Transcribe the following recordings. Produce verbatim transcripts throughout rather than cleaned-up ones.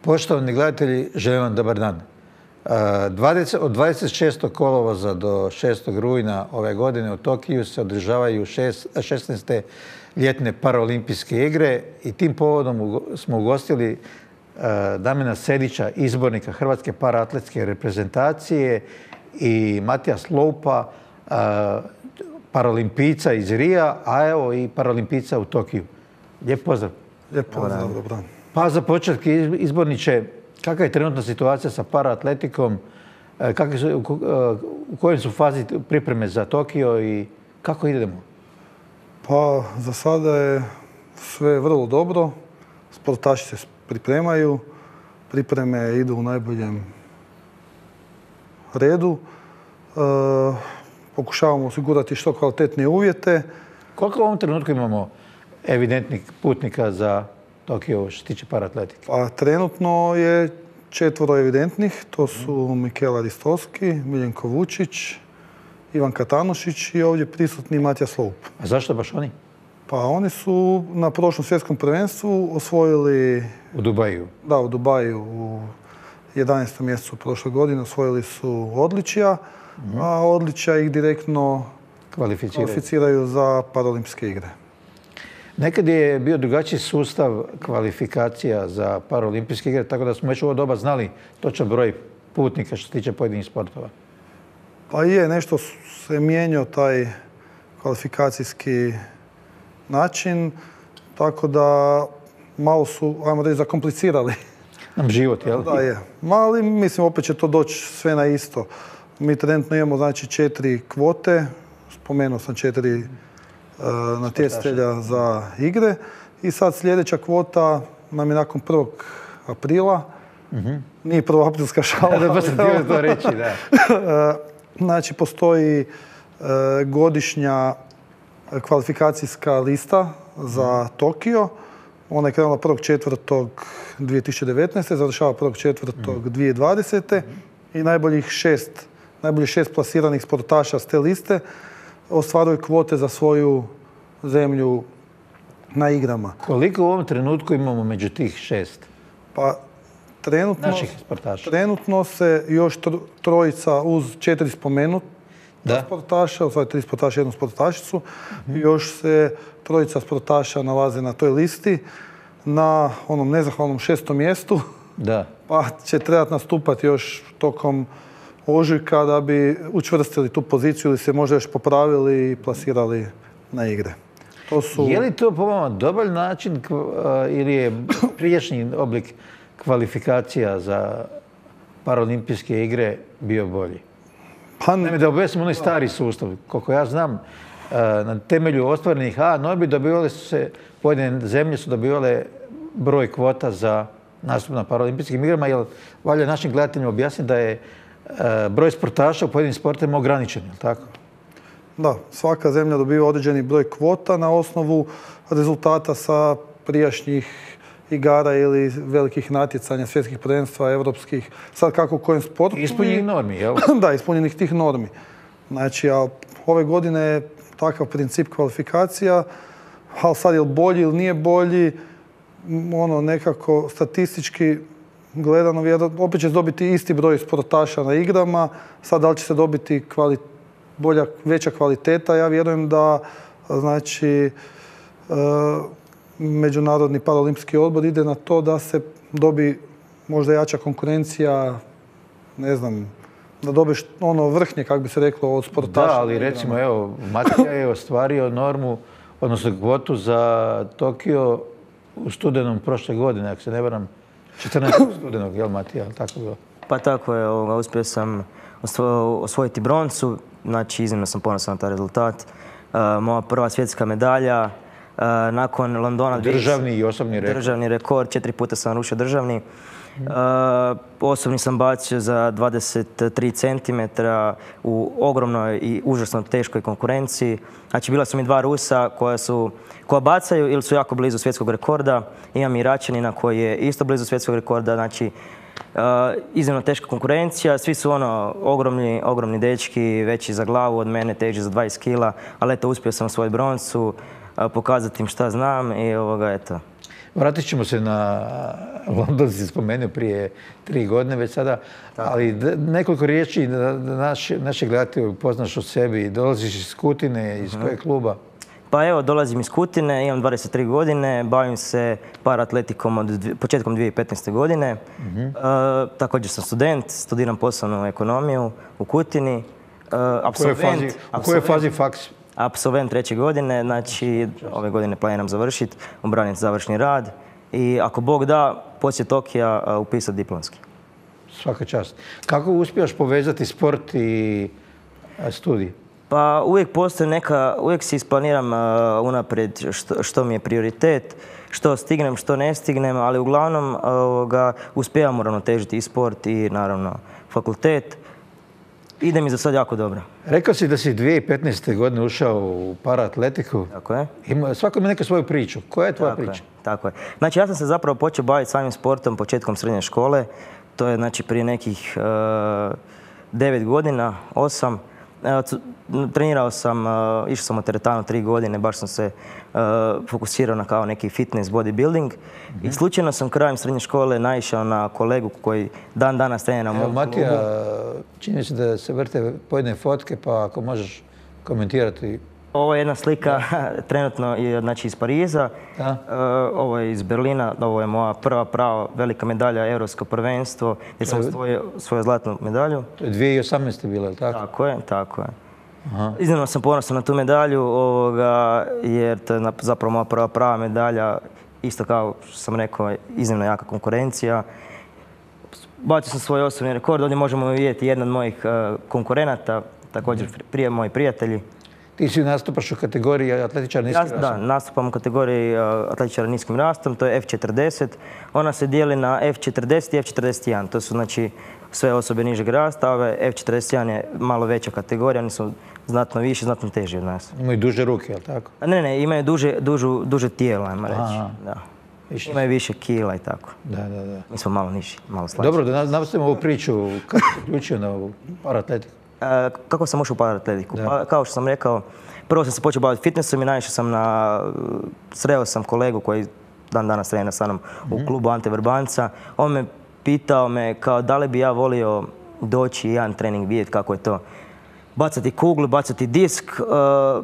Poštovani gledatelji, želim vam dobar dan. Od dvadeset šestog kolovoza do šestog rujna ove godine u Tokiju se održavaju šesnaeste ljetne paraolimpijske igre i tim povodom smo ugostili Damjana Sedića, izbornika Hrvatske paraatletske reprezentacije, i Matija Sloupa, paraolimpijca iz Rija, a evo i paraolimpijca u Tokiju. Lijep pozdrav. Lijep pozdrav, dobro. Pa za početak, izborniče, kakva je trenutna situacija sa paraatletikom, u kojoj su fazi pripreme za Tokio i kako idemo? Pa za sada je sve vrlo dobro. Sportaši se pripremaju, pripreme idu u najboljem redu. Pokušavamo osigurati što kvalitetnije uvjete. Koliko u ovom trenutku imamo evidentnih putnika za Tokio što se tiče paraatletike? Pa trenutno je četvoro evidentnih. To su Mikela Ristovski, Miljenko Vučić, Ivan Katanušić i ovdje prisutni Matija Sloup. A zašto baš oni? Pa oni su na prošlom svjetskom prvenstvu osvojili... U Dubaju? Da, u Dubaju u jedanaestom mjesecu prošle godine osvojili su odličja, a odličja ih direktno kvalificiraju za paraolimpijske igre. Nekad je bio drugačiji sustav kvalifikacija za paraolimpijske igre, tako da smo već u ovo doba znali točan broj putnika što se tiče pojedinih sportova. Pa je, nešto se mijenjao taj kvalifikacijski način, tako da malo su, ajmo reći, zakomplicirali nam život, jel? Da, je. Ali mislim, opet će to doći sve na isto. Mi trenutno imamo, znači, četiri kvote, spomenuo sam četiri uh, natjecatelja za igre i sad sljedeća kvota nam je nakon prvog aprila. Mm-hmm. Nije prvoaprilska šala. Da, pa sam htio to reći, da. Znači, postoji uh, godišnja kvalifikacijska lista za Tokio. Ona je krenula prvog četvrtog dvije tisuće devetnaeste. završava prvog četvrtog dvije tisuće dvadesete. i najboljih šest, najboljih šest plasiranih sportaša s te liste ostvaruju kvote za svoju zemlju na igrama. Koliko u ovom trenutku imamo među tih šest? Pa trenutno, naših sportaša. Trenutno se još trojica uz četiri spomenuta sportaša, u stvari tri sportaša i jednu sportašicu, mm-hmm. još se trojica sportaša nalaze na toj listi na onom nezahvalnom šestom mjestu. Da. Pa će trebati nastupati još tokom ožujka da bi učvrstili tu poziciju ili se možda još popravili i plasirali na igre. To su... Je li to po vama dobar način ili je prijašnji oblik kvalifikacija za paraolimpijske igre bio bolji? Pa... Naime, da objasnim onaj stari sustav. Koliko ja znam, na temelju ostvarenih A normi dobivale su se, pojedine zemlje su dobivale broj kvota za nastup na paraolimpijskim igrama, jer valja našim gledateljima objasniti da je broj sportaša u pojedinim sportovima ograničen, je li tako? Da, svaka zemlja dobiva određeni broj kvota na osnovu rezultata sa prijašnjih igara ili velikih natjecanja, svjetskih prvenstva, evropskih, sad kako u kojem sportu. Ispunjenih normi, jel? Da, ispunjenih tih normi. Znači, a ove godine je takav princip kvalifikacija, ali sad je li bolji ili nije bolji, ono nekako statistički gledano, opet će se dobiti isti broj sportaša na igrama, sad da li će se dobiti kvali, bolja, veća kvaliteta, ja vjerujem da, znači, e, Međunarodni paraolimpijski odbor ide na to da se dobi možda jača konkurencija, ne znam, da dobiš ono vrhnje, kako bi se reklo, od sportaša. Da, ali recimo, evo, Matija je ostvario normu, odnosno kvotu za Tokio u studenom prošle godine, ako se ne varam, četrnaestog studenog, jel Matija, tako bilo? Pa tako je, uspio sam osvojiti broncu, znači iznimno sam ponosan na taj rezultat. Moja prva svjetska medalja, nakon Londona... Državni i osobni rekord. Državni rekord, četiri puta sam narušio državni. Osobni sam bacio za dvadeset tri centimetra u ogromnoj i užasno teškoj konkurenciji. Znači, bila su mi dva Rusa koja su koja bacaju ili su jako blizu svjetskog rekorda. Imam i Iračanina koji je isto blizu svjetskog rekorda. Znači, iznimno teška konkurencija. Svi su ono ogromni, ogromni dečki, veći za glavu od mene, teži za dvadeset kila. Ali eto, uspio sam osvojiti broncu, pokazati im šta znam i ovoga, eto. Vratit ćemo se na London, si spomenuo prije tri godine već sada, ali nekoliko riječi da naši, naši gledatelji upoznaš o sebi. Dolaziš iz Kutine, iz kojeg kluba? Pa evo, dolazim iz Kutine, imam dvadeset tri godine, bavim se paratletikom od početkom dvije tisuće petnaeste. godine. Uh-huh. E, također sam student, studiram poslovnu ekonomiju u Kutini. E, absolvent, u kojoj fazi faks? Absolvent treće godine, znači ove godine planiram završiti, obraniti završni rad i ako Bog da, poslije Tokija upisati diplomski. Svaka čast. Kako uspijaš povezati sport i studij? Pa uvijek postoji neka, uvijek si isplaniram uh, unaprijed što, što mi je prioritet, što stignem, što ne stignem, ali uglavnom uh, ga uspijevam uravnotežiti i sport i naravno fakultet. Ide mi za sad jako dobro. Rekao si da si dvije tisuće petnaeste. godine ušao u paraatletiku. Tako je. Ima, svako ima neku svoju priču. Koja je tvoja tako priča? Je, tako je. Znači ja sam se zapravo počeo baviti samim sportom početkom srednje škole. To je znači prije nekih uh, devet godina, osam. Trenirao sam, išao sam u teretanu tri godine, baš sam se fokusirao na kao neki fitness, bodybuilding. I slučajno sam krajem srednje škole naišao na kolegu koji dan danas trenira u mom klubu. Matija, čini se da se vrte pojedine fotke, pa ako možeš komentirati. Ovo je jedna slika trenutno znači, iz Pariza, da. Ovo je iz Berlina, ovo je moja prva prava velika medalja, Europsko prvenstvo, gdje sam osvojio svoju zlatnu medalju. To je dvije tisuće osamnaeste. bilo, je li tako? Tako je, tako je. Aha. Iznimno sam ponosan na tu medalju, ovoga, jer to je zapravo moja prva prava medalja, isto kao što sam rekao, iznimno jaka konkurencija. Bacio sam svoj osobni rekord, ovdje možemo vidjeti jedan od mojih uh, konkurenata, također prije moji prijatelji. Ti si nastupaš u kategoriji atletičara niskim rastom? Da, nastupam u kategoriji uh, atletičara niskim rastom, to je F četrdeset. Ona se dijeli na F četrdeset i F četrdeset jedan. To su znači sve osobe nižeg rasta, a ove F četrdeset jedan je malo veća kategorija, oni su znatno više, znatno teži od nas. Imaju duže ruke, je li tako? Ne, ne, imaju duže, dužu, duže tijelo, ajmo reći. Da. Imaju više kila i tako. Da, da, da. Mi smo malo niži, malo slađi. Dobro, da nastavimo ovu priču. Kako si uključio na ovu paratletiku? E, kako sam ušao u paratletiku? Pa, kao što sam rekao, prvo sam se počeo baviti fitnessom i naišao sam na... Sreo sam kolegu koji dan danas trenira sa mnom u klubu Ante Vrbanca. On me pitao me kao da li bi ja volio doći jedan trening vidjeti kako je to. Bacati kuglu, bacati disk. Uh,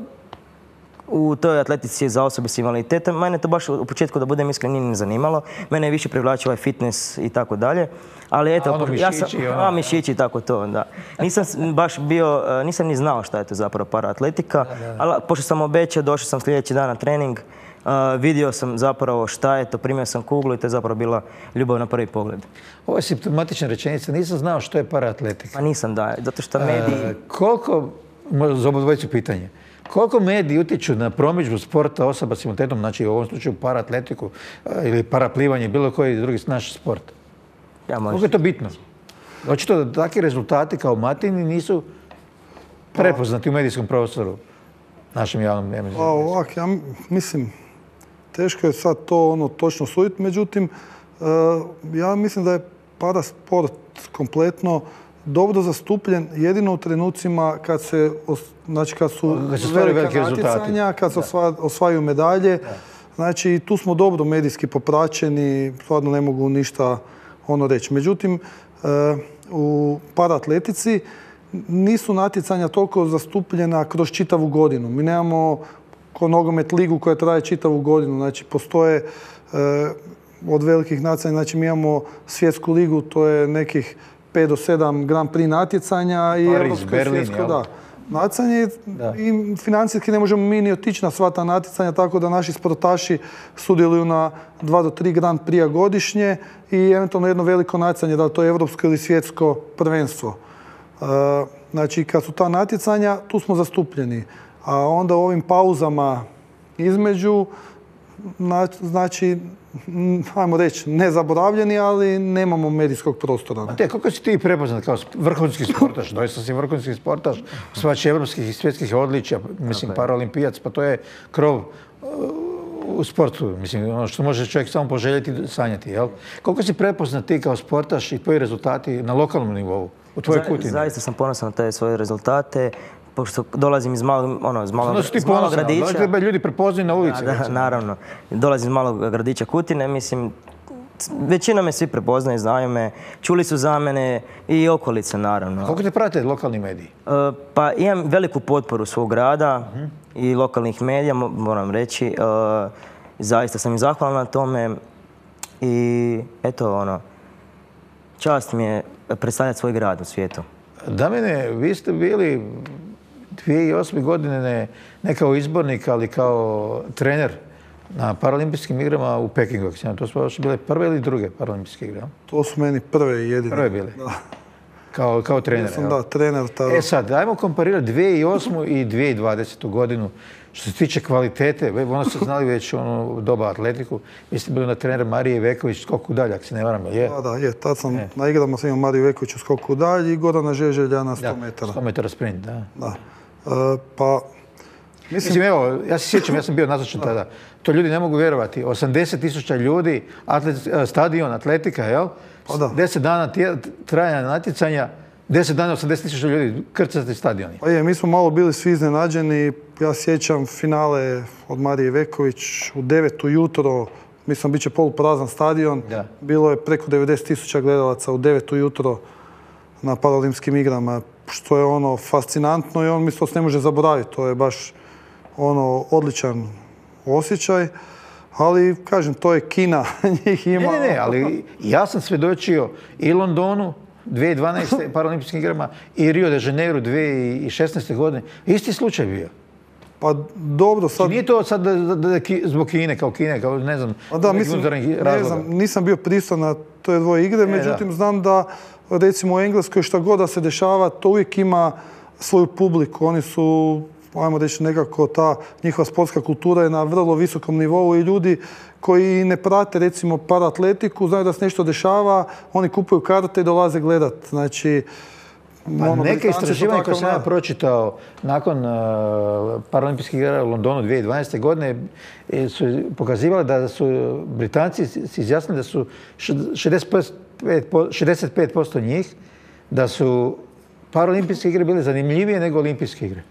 u toj atletici za osobe s invaliditetom. Mene to baš u početku, da budem iskren, nije ni zanimalo. Mene je više privlačio ovaj fitness i tako dalje. Ali eto, a ono ja sam, mišići, ono. A, mišići i tako to, da. Nisam baš bio, nisam ni znao šta je to zapravo paraatletika, ali pošto sam obećao, došao sam sljedeći dan na trening, uh, vidio sam zapravo šta je to, primio sam kuglu i to je zapravo bila ljubav na prvi pogled. Ovo je simptomatična rečenica, nisam znao što je paraatletika. Pa nisam, da, zato što mediji... E, koliko, za obodvojicu pitanje, koliko mediji utječu na promidžbu sporta osoba s invaliditetom, znači u ovom slučaju paraatletiku ili paraplivanje, bilo koji drugi naš sport? Ja, koliko je to bitno? Očito da takvi rezultati kao Matini nisu prepoznati u medijskom prostoru našem javnom medijskom. Pa ovak, ja mislim, teško je sad to ono točno suditi, međutim, uh, ja mislim da je parasport kompletno dobro zastupljen jedino u trenucima kad se, znači kad su velika natjecanja, kad se osva, osvajaju medalje. Da. Znači tu smo dobro medijski popraćeni, stvarno ne mogu ništa ono reći. Međutim, u paraatletici nisu natjecanja toliko zastupljena kroz čitavu godinu. Mi nemamo ko nogomet ligu koja traje čitavu godinu. Znači postoje od velikih natjecanja, znači mi imamo svjetsku ligu, to je nekih pet do sedam Grand Prix natjecanja i europsko i svjetsko, da. Natjecanje i financijski ne možemo mi ni otići na sva ta natjecanja, tako da naši sportaši sudjeluju na dva do tri Grand Prix godišnje i eventualno jedno veliko natjecanje, da li to je europsko ili svjetsko prvenstvo. Znači, kad su ta natjecanja, tu smo zastupljeni. A onda u ovim pauzama između, znači, ajmo reći, nezaboravljeni, ali nemamo medijskog prostora. Matija, kako si ti prepoznat kao vrhunski sportaš? Doista si vrhunski sportaš, osvajač evropskih i svjetskih odličja, mislim, paraolimpijac, pa to je krov u sportu, mislim, ono što može čovjek samo poželjeti, sanjati, jel? Koliko si prepoznat ti kao sportaš i tvoji rezultati na lokalnom nivou, u tvojoj Kutini? Zaista sam ponosan na te svoje rezultate. pošto dolazim iz malog, ono, iz malog, Onda su ti iz malog ponosna, gradića. da treba ljudi prepoznaju na ulici. Da, da, naravno. Dolazim iz malog gradića Kutine, mislim, većina me svi prepoznaju, znaju me, čuli su za mene i okolice, naravno. Kako te prate lokalni mediji? E, pa imam veliku potporu svog grada i lokalnih medija, mo- moram reći. E, zaista sam im zahvalan na tome i eto, ono, čast mi je predstavljati svoj grad u svijetu. Damjane, vi ste bili dvije tisuće osme. godine ne, ne kao izbornik, ali kao trener na Paralimpijskim igrama u Pekingu. To su vaše bile prve ili druge Paralimpijske igre? To su meni prve i jedine. Prve bile? Kao, kao trener? Ja sam, da, trener tada. E sad, ajmo komparirati dvije tisuće osmu. i dvije tisuće dvadesete. godinu. Što se tiče kvalitete, ono ste znali već ono doba atletiku. Vi ste bili na trener Marije Veković, skoku dalje, ako se ne varam, je? Da, da, je. Tad sam na igrama sam imao Mariju Veković u skoku dalje i Gorana Žeželja na sto metara. sto metara sprint, da. Da. E, pa, Mislim, evo, ja se sjećam, ja sam bio nazočan tada. To ljudi ne mogu vjerovati. osamdeset tisuća ljudi, atlet, stadion, atletika, jel? Pa da. deset dana tje- trajanja natjecanja, deset dana osamdeset tisuća ljudi, krcati stadioni. Pa je, mi smo malo bili svi iznenađeni. Ja sjećam finale od Marije Veković u devet ujutro. Mislim, bit će poluprazan stadion. Da. Bilo je preko devedeset tisuća gledalaca u devet ujutro na Paralimpijskim igrama, što je ono fascinantno i on mislim to se ne može zaboraviti. To je baš ono odličan osjećaj. Ali, kažem, to je Kina. Njih ima... Ne, ne, ne, ali ja sam svjedočio i Londonu dvije tisuće dvanaeste. Paralimpijskim igrama i Rio de Janeiro dvije tisuće šesnaeste. godine. Isti slučaj bio. Pa dobro, sad... Nije to sad da, da, da, ki- zbog Kine, kao Kine, kao ne znam, Pa da, nekih mislim, unutarnjih ne razloga. znam, nisam bio prisutan na te dvoje igre, međutim da. znam da recimo u Engleskoj šta god da se dešava, to uvijek ima svoju publiku. Oni su, ajmo reći nekako, ta njihova sportska kultura je na vrlo visokom nivou i ljudi koji ne prate recimo paraatletiku, znaju da se nešto dešava, oni kupuju karte i dolaze gledat. Znači, Pa ono, neke Britanci su istraživanja koje takav sam ja narod. pročitao nakon uh, Paralimpijskih igara u Londonu dvije tisuće dvanaeste. godine e, su pokazivali da su Britanci se izjasnili da su šezdeset pet posto njih da su Paralimpijske igre bile zanimljivije nego Olimpijske igre.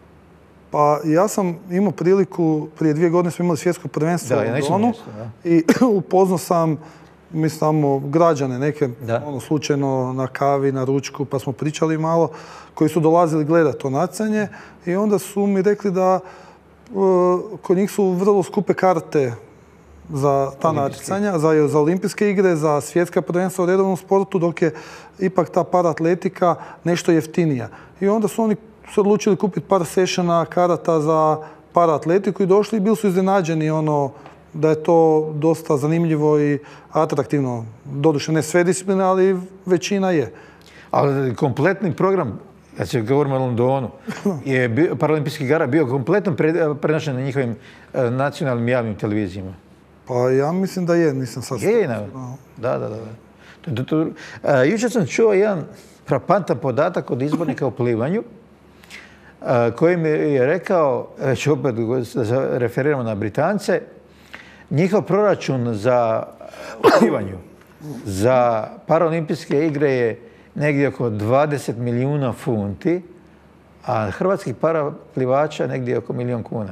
Pa ja sam imao priliku, prije dvije godine smo imali svjetsko prvenstvo Da, u ja nisam Londonu mjesto, da. i upoznao sam, mislim, tamo građane neke, Da. ono, slučajno na kavi, na ručku, pa smo pričali malo, koji su dolazili gledati to natjecanje i onda su mi rekli da uh, kod njih su vrlo skupe karte za ta natjecanja, za, za olimpijske igre, za svjetska prvenstva u redovnom sportu, dok je ipak ta paratletika nešto jeftinija. I onda su oni se odlučili kupiti par sessiona karata za paraatletiku i došli i bili su iznenađeni ono da je to dosta zanimljivo i atraktivno. Doduše ne sve discipline, ali većina je. Ali kompletni program, kad se govorimo o Londonu, je bio, Paralimpijskih igara bio kompletno pre- prenošen na njihovim e, nacionalnim javnim televizijama. Pa ja mislim da je, nisam sad... Je, ne. Da, da, da. To, to, to. A, jučer sam čuo jedan frapantan podatak od izbornika u plivanju, a, koji mi je rekao, već opet da se referiramo na Britance, njihov proračun za u plivanju za Paralimpijske igre je negdje oko dvadeset milijuna funti, a hrvatskih paraplivača negdje oko milijun kuna.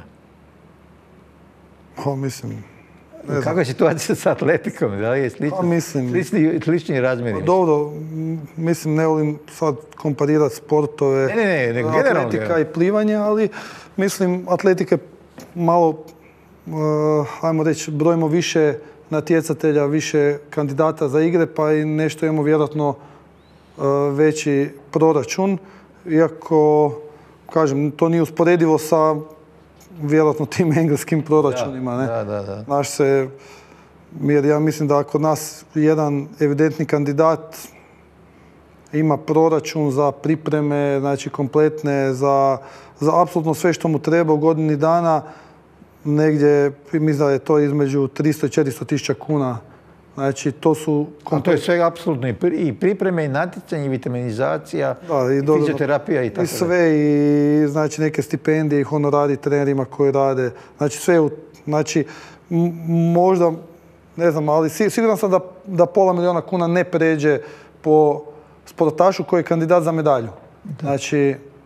Pa mislim... Kakva je situacija sa atletikom? Da li je slično, Pa mislim- slični, slični razmjeri? Dobro, m, mislim, ne volim sad komparirati sportove, Ne, ne, ne, nego generalno atletika gledam. i plivanje, ali mislim, atletika je malo, uh, ajmo reći, brojimo više natjecatelja, više kandidata za igre, pa i nešto imamo vjerojatno uh, veći proračun, iako, kažem, to nije usporedivo sa vjerojatno tim engleskim proračunima. Ne? Da, da, da. Naš se, jer ja mislim da kod nas jedan evidentni kandidat ima proračun za pripreme, znači kompletne, za, za apsolutno sve što mu treba u godini dana, negdje, mislim da je to između tristo i četiristo tisuća kuna. Znači, to su... A to je sve apsolutno i pri- i pripreme, i natjecanje, i vitaminizacija, Da, i, i do- fizioterapija i tako I sve, i znači neke stipendije, i honorari trenerima koji rade. Znači sve, u- znači m- možda, ne znam, ali si- siguran sam da, da pola milijuna kuna ne pređe po sportašu koji je kandidat za medalju. Znači,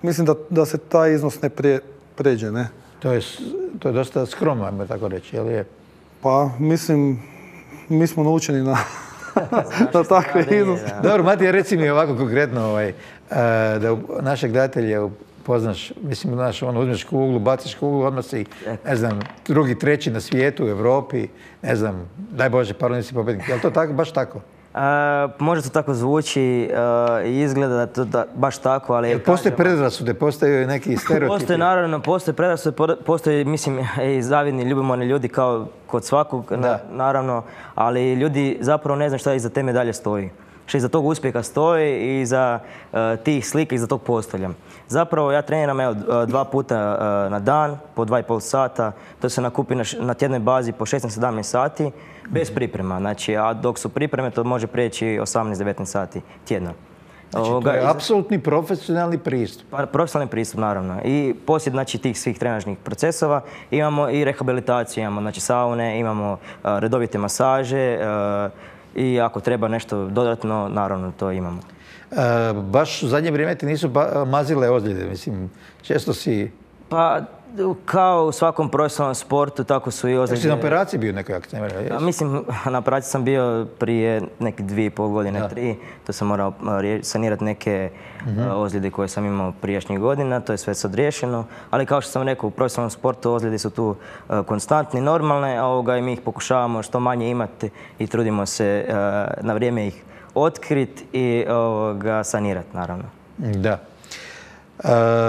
mislim da, da se taj iznos ne pre, pređe, ne? To je, to je dosta skromno, ajmo tako reći, jel je? Pa, mislim, mi smo naučeni na, na takve iznose. Dobro, Matija, reci mi ovako konkretno, ovaj, da našeg gledatelja upoznaš, mislim, znaš, ono, uzmeš kuglu, baciš kuglu, odmah si, ne znam, drugi, treći na svijetu, u Evropi, ne znam, daj Bože, paraolimpijski pobjednik. Je li to tako, baš tako? Uh, možda to tako zvuči uh, i izgleda da je to da, baš tako, ali... Jel postoje predrasude, postoje neki stereotipi? Postoje, naravno, postoje predrasude, postoje, mislim, i zavidni, ljubomorni ljudi kao kod svakog, na, naravno, ali ljudi zapravo ne znaju šta iza te medalje stoji. Što iza tog uspjeha stoji i iza uh, tih slika, iza tog postolja. Zapravo ja treniram evo, dva puta uh, na dan, po dva i pol sata. To se nakupi na, na tjednoj bazi po šesnaest sedamnaest sati, bez priprema. Znači, a dok su pripreme, to može prijeći osamnaest devetnaest sati tjedno. Znači, to je apsolutni profesionalni pristup. Pa, profesionalni pristup, naravno. I poslije znači, tih svih trenažnih procesova imamo i rehabilitaciju, imamo znači, saune, imamo uh, redovite masaže, uh, i ako treba nešto dodatno, naravno to imamo. E, baš u zadnje vrijeme ti nisu mazile ozljede, mislim, često si... Pa, kao u svakom profesionalnom sportu, tako su i ozljede. Jesi na operaciji bio nekoj akciji? Mislim, na operaciji sam bio prije neke dvije i pol godine, da. tri. To sam morao sanirati neke uh-huh. ozljede koje sam imao prijašnjih godina, to je sve sad riješeno. Ali kao što sam rekao, u profesionalnom sportu ozljede su tu uh, konstantni, normalne, a ovoga, i mi ih pokušavamo što manje imati i trudimo se uh, na vrijeme ih otkriti i ovoga, sanirati, naravno. Da. E,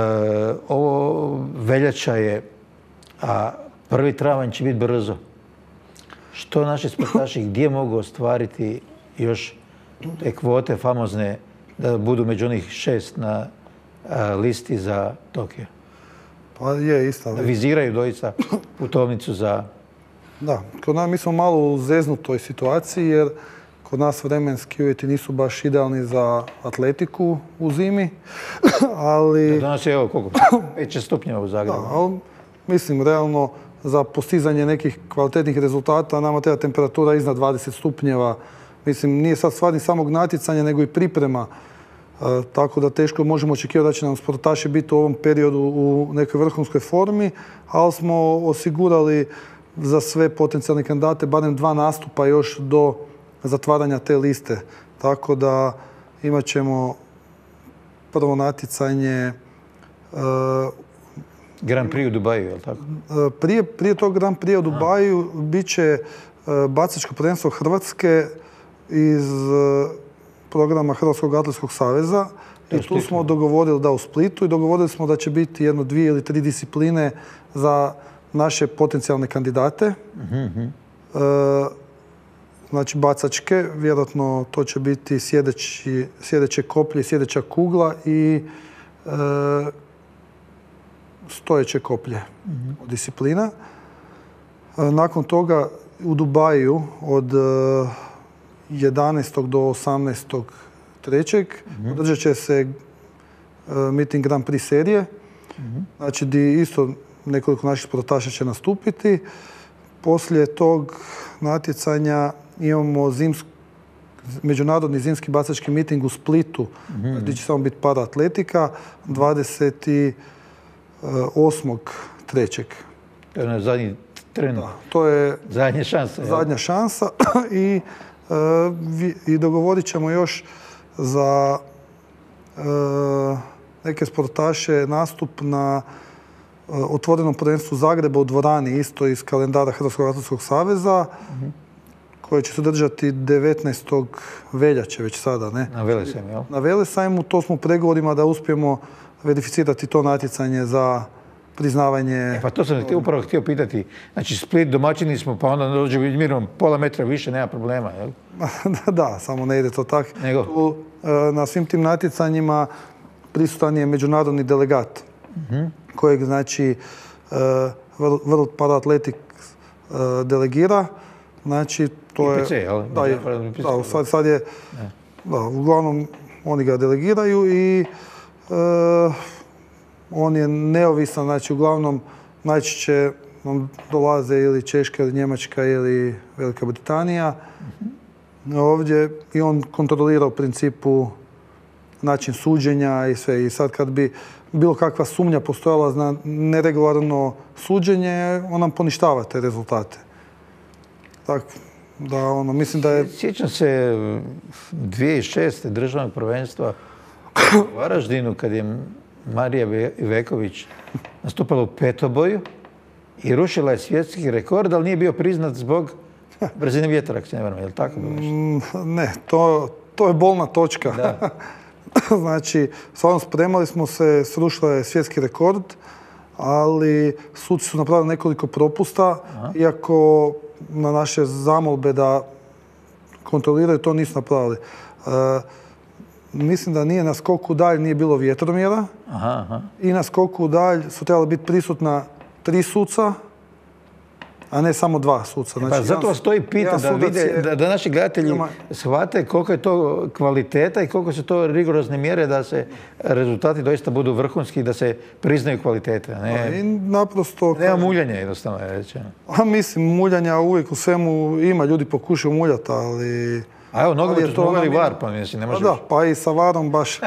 ovo veljača je, a prvi travanj će biti brzo. Što naši sportaši gdje mogu ostvariti još te kvote famozne da budu među onih šest na a, listi za Tokio? Pa je, isto. Da viziraju doista putovnicu za... Da, kod nas mi smo malo u zeznutoj situaciji jer kod nas vremenski uvjeti nisu baš idealni za atletiku u zimi, ali... Danas je evo koliko? pet stupnjeva u Zagrebu. Da, ali mislim, realno za postizanje nekih kvalitetnih rezultata nama treba temperatura iznad dvadeset stupnjeva. Mislim, nije sad stvar ni samog natjecanja, nego i priprema. E, tako da teško možemo očekivati da će nam sportaši biti u ovom periodu u nekoj vrhunskoj formi, ali smo osigurali za sve potencijalne kandidate barem dva nastupa još do zatvaranja te liste. Tako da imat ćemo prvo natjecanje... Uh, Grand Prix u Dubaju, je li tako? Uh, prije, prije tog Grand Prix u Dubaju bit će uh, bacačko prvenstvo Hrvatske iz uh, programa Hrvatskog atletskog saveza. I tu smo dogovorili da u Splitu i dogovorili smo da će biti jedno, dvije ili tri discipline za naše potencijalne kandidate. Uh-huh. Uh, Znači bacačke, vjerojatno to će biti sjedeći, sjedeće koplje, sjedeća kugla i e, stojeće koplje mm-hmm. disciplina. E, nakon toga u Dubaju od e, jedanaestog do osamnaestog trećeg Mm-hmm. održat će se e, meeting Grand Prix serije. Mm-hmm. Znači di isto nekoliko naših sportaša će nastupiti. Poslije tog natjecanja imamo zimsk, međunarodni zimski bacački miting u Splitu, mm-hmm. gdje će samo biti paraatletika, dvadeset osmog trećeg To je na zadnji tren. Da, to je zadnja šansa. Zadnja šansa i, uh, i dogovorit ćemo još za uh, neke sportaše nastup na uh, otvorenom prvenstvu Zagreba u dvorani, isto iz kalendara Hrvatskog atletskog saveza, mm-hmm. koje će se održati devetnaestog veljače već sada, ne? Na Velesajmu, jel? Na Velesajmu, to smo u pregovorima da uspijemo verificirati to natjecanje za priznavanje... E, pa to sam ti upravo htio pitati. Znači, Split, domaćini smo, pa onda dođemo mirom pola metra više, nema problema, jel? Da, samo ne ide to tako. Nego? Tu, na svim tim natjecanjima prisutan je međunarodni delegat, mm-hmm. kojeg, znači, World Para-Athletic delegira. Znači, to je... I P C, jel? Da, je, da sad, sad je... Da, uglavnom, oni ga delegiraju i e, on je neovisan, znači, uglavnom, najčešće nam dolaze ili Češka, ili Njemačka, ili Velika Britanija. Mm-hmm. Ovdje i on kontrolira u principu način suđenja i sve. I sad kad bi bilo kakva sumnja postojala na neregularno suđenje, on nam poništava te rezultate. Tako da, ono, mislim da je... Sjećam se dvije tisuće šeste. državnog prvenstva u Varaždinu kad je Marija Iveković nastupala u petoboju i rušila je svjetski rekord, ali nije bio priznat zbog brzine vjetra, ako se ne varam. Je li tako bilo nešto? Ne, to, to je bolna točka. Da. Znači, stvarno spremali smo se, srušila je svjetski rekord, ali suci su napravili nekoliko propusta, Aha. iako na naše zamolbe da kontroliraju to nisu napravili. E, mislim da nije na skoku dalj nije bilo vjetromjera aha, aha. i na skoku dalj su trebali biti prisutna tri suca, a ne samo dva suca. Znači, pa zato vas to i pita, da, vide, je, da, da naši gledatelji ima, shvate koliko je to kvaliteta i koliko su to rigorozne mjere da se rezultati doista budu vrhunski i da se priznaju kvalitete. Ne, i naprosto... Nema muljanja, jednostavno je rečeno. A mislim, muljanja uvijek u svemu ima, ljudi pokušaju muljati, ali... A evo, nogomet smo uveli var, pa mislim, ne možeš... Da, pa i sa varom baš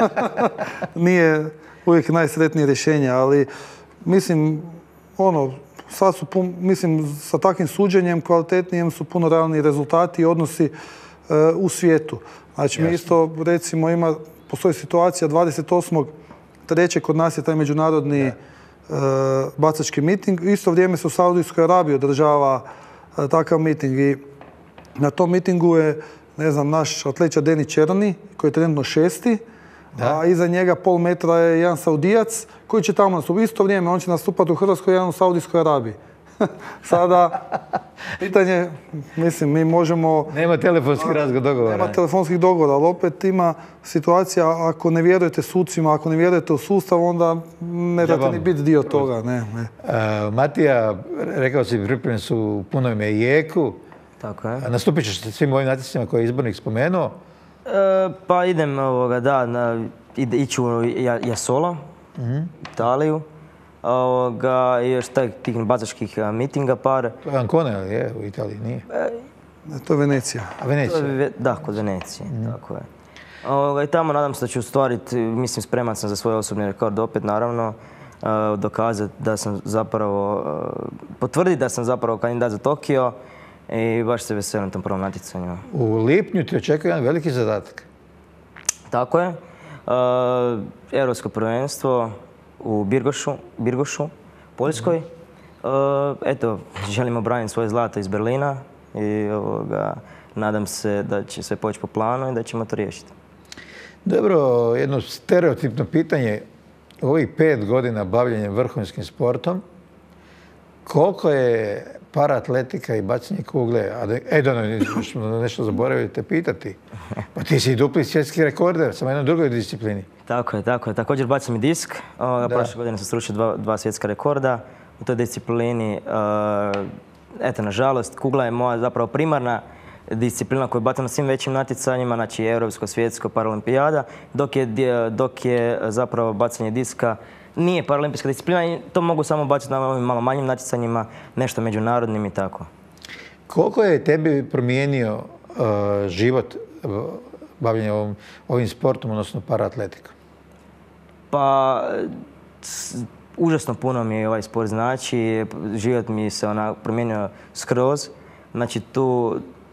nije uvijek najsretnije rješenje, ali mislim, ono, sad su, mislim, sa takvim suđenjem kvalitetnijem su puno realni rezultati i odnosi e, u svijetu. Znači, Jasne. mi isto, recimo, ima, postoji situacija dvadeset osmog trećeg kod nas je taj međunarodni e, bacački miting. U isto vrijeme se u Saudijskoj Arabiji održava e, takav miting i na tom mitingu je, ne znam, naš atleća Deni Černi, koji je trenutno šesti, da. a iza njega pol metra je jedan Saudijac koji će tamo nastupiti. U isto vrijeme on će nastupati u Hrvatskoj, jedan u Saudijskoj Arabiji. Sada, pitanje, mislim, mi možemo... Nema telefonskih dogovora. Nema telefonskih dogovora, ali opet ima situacija, ako ne vjerujete sucima, ako ne vjerujete u sustav, onda ne date ni biti dio toga. Ne, ne. Uh, Matija, rekao si, pripremljen su u puno ime Jeku. Tako je. Nastupit ćeš svim ovim natjecanjima koje je izbornik spomenuo? E, pa idem, ovoga, da, na, iću u Jasolo, mm-hmm. Italiju. Ovoga, i još tih bacačkih mitinga par. To je Ancona, ali je u Italiji, nije? E, to je Venecija. A Venecija? Je, da, kod Venecije, mm. tako je. Ovoga, i tamo nadam se da ću ostvariti, mislim, spreman sam za svoj osobni rekord opet, naravno, uh, dokazati da sam zapravo, uh, potvrditi da sam zapravo kandidat za Tokio i baš se veselim tom prvom natjecanju. U lipnju ti očekuje jedan veliki zadatak. Tako je. Uh, Europsko prvenstvo u Birgošu, Birgošu, Poljskoj. Uh, eto, želimo braniti svoje zlato iz Berlina i ovoga, nadam se da će sve poći po planu i da ćemo to riješiti. Dobro, jedno stereotipno pitanje. U ovih pet godina bavljenja vrhunskim sportom, koliko je paraatletika i bacanje kugle, a Edano, nešto zaboravili te pitati, pa ti si dupli svjetski rekorder, samo jednoj drugoj disciplini. Tako je, tako je. Također bacam i disk. Prošle godine sam srušio dva, dva svjetska rekorda u toj disciplini. Eto, nažalost, kugla je moja zapravo primarna disciplina koju bacam na svim većim natjecanjima, znači Europsko, svjetsko, paralimpijada, dok je, dok je zapravo bacanje diska nije paralimpijska disciplina i to mogu samo baciti na ovim malo manjim natjecanjima, nešto međunarodnim i tako. Koliko je tebi promijenio uh, život uh, bavljenja ovim, ovim sportom, odnosno paraatletikom? Pa, s, užasno puno mi je ovaj sport znači. Život mi se ona promijenio skroz. Znači tu,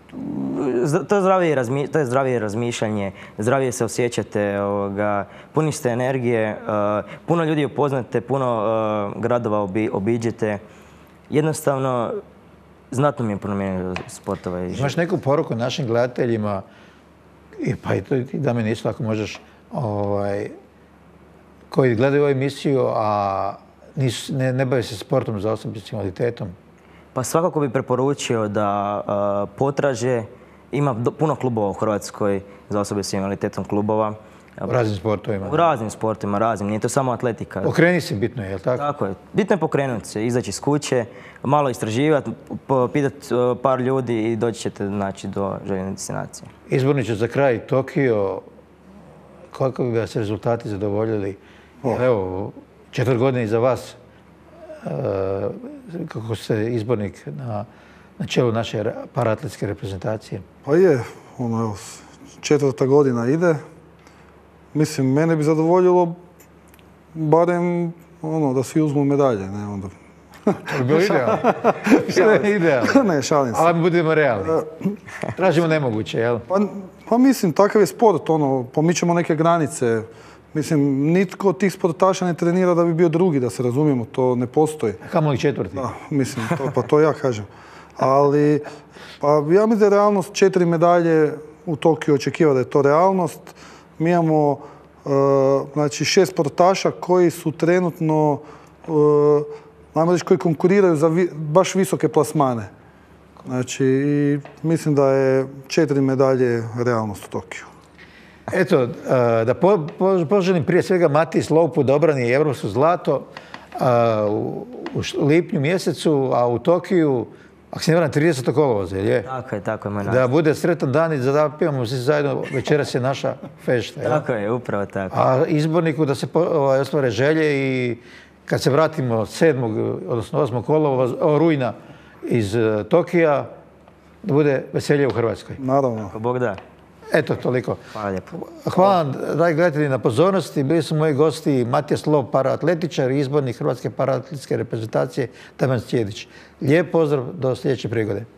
to je zdravije, razmi, to je zdravije razmišljanje, zdravije se osjećate, ovoga, puni ste energije, uh, puno ljudi upoznate, puno uh, gradova obi, obiđete. Jednostavno, znatno mi je promijenio sport ovaj život. Imaš neku poruku našim gledateljima, i pa i ti da me nisu, ako možeš, ovaj, koji gledaju ovu emisiju, a nisu, ne, ne bave se sportom za osobe s invaliditetom? Pa svakako bi preporučio da uh, potraže. Ima do, puno klubova u Hrvatskoj za osobe s invaliditetom klubova. U raznim sportovima? U raznim sportovima, raznim. Nije to samo atletika. Pokreni se, bitno je, je li tako? Tako je. Bitno je pokrenuti se, izaći iz kuće, malo istraživati, pitati uh, par ljudi i doći ćete, znači, do željene destinacije. Izborniče, za kraj Tokio, koliko bi vas rezultati zadovoljili? Oh. Evo, četvrt godine iza vas, uh, kako ste izbornik na, na čelu naše paraatletske reprezentacije? Pa je, ono, evo, četvrta godina ide. Mislim, mene bi zadovoljilo barem ono, da svi uzmu medalje, ne onda. To bi bilo idealno. idealno. Ne, šalim se. Ali budemo realni. Tražimo nemoguće, jel? Pa, pa mislim, takav je sport, ono, pomičemo neke granice. Mislim, nitko od tih sportaša ne trenira da bi bio drugi, da se razumijemo, to ne postoji. Kamo li četvrti? Da, mislim, to, pa to ja kažem. Ali, pa ja mislim da je realnost četiri medalje u Tokiju očekiva da je to realnost. Mi imamo uh, znači, šest sportaša koji su trenutno, uh, najmo reći, koji konkuriraju za vi, baš visoke plasmane. Znači, i mislim da je četiri medalje realnost u Tokiju. Eto, uh, da po, po, poželim prije svega Matiji Slopu da obrani evropsko zlato uh, u, u lipnju mjesecu, a u Tokiju, ako se ne varam, tridesetog kolovoza, je? Tako je, tako je moj Da bude sretan dan i da zapijemo svi zajedno, večeras je naša fešta. Je? Tako je, upravo tako. A izborniku da se ovaj, ostvare želje i kad se vratimo sedmog odnosno osmog kolovoza, rujna iz uh, Tokija, da bude veselje u Hrvatskoj. Naravno. Ako Bog da. Eto, toliko. Hvala lijepo. Hvala vam, dragi gledatelji, na pozornosti. Bili su moji gosti Matija Slop, paraatletičar i izbornik Hrvatske paraatletske reprezentacije, Taman Sjedić. Lijep pozdrav, do sljedeće prigode.